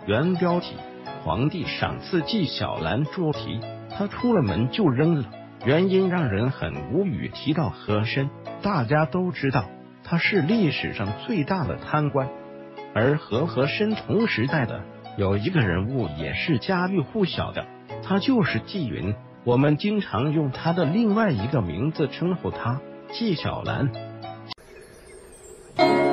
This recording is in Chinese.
原标题：皇帝赏赐纪晓岚猪蹄，他出了门就扔了，原因让人很无语。提到和珅，大家都知道他是历史上最大的贪官，而和珅同时代的有一个人物也是家喻户晓的，他就是纪云。我们经常用他的另外一个名字称呼他，纪晓岚。